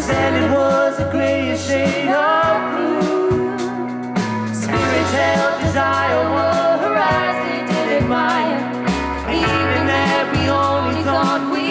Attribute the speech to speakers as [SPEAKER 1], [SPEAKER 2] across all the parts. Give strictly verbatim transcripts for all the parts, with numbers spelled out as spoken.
[SPEAKER 1] said it was a grayish shade of blue. Spirits held desire were her eyes they did admire. Even that we only thought we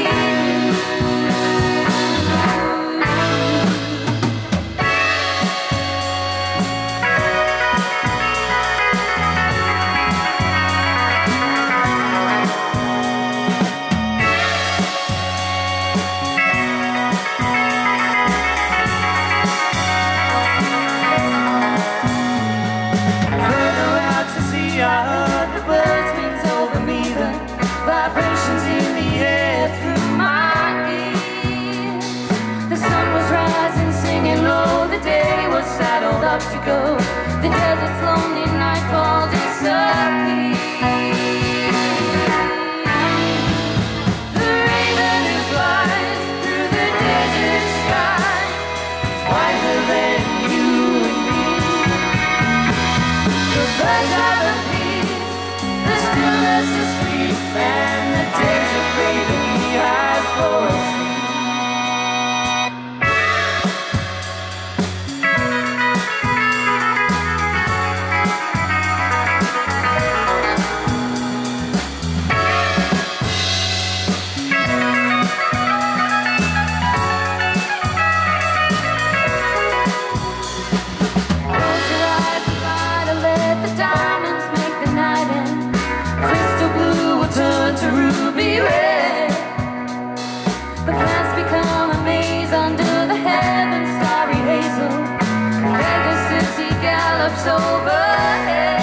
[SPEAKER 1] I heard the birds' wings over me, the vibrations in the air through my ears. The sun was rising, singing low, the day was saddled up to go. The desert's lonely nightfall disappeared. The raven who flies through the desert sky is wiser than you and me. The birds are the the stillness is sweet, and the days are great, and he has for us. Close your eyes and try to let the diamonds make the night end. Crystal blue will turn to ruby red. The plants become a maze under the heavens, starry hazel. Pegasus, he gallops overhead.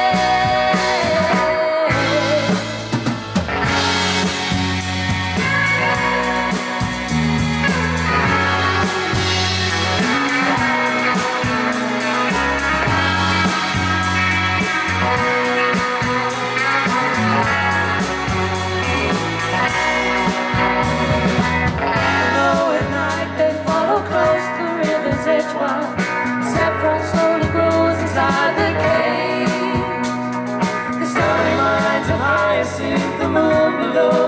[SPEAKER 1] Saffron slowly grows inside the cave. The starry lines of hyacinth, the moon below.